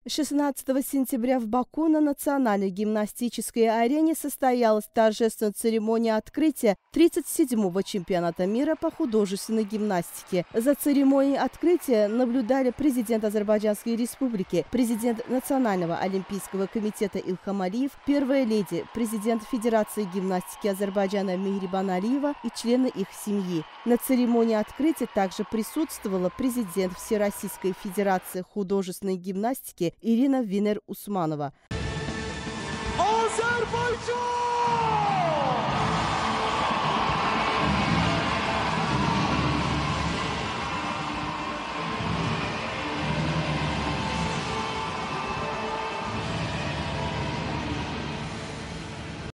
16 сентября в Баку на национальной гимнастической арене состоялась торжественная церемония открытия 37-го чемпионата мира по художественной гимнастике. За церемонией открытия наблюдали президент Азербайджанской республики, президент Национального олимпийского комитета Илхам Алиев, первая леди, президент Федерации гимнастики Азербайджана Мехрибан Алиева и члены их семьи. На церемонии открытия также присутствовала президент Всероссийской Федерации художественной гимнастики Ирина Винер-Усманова. Азербайджан!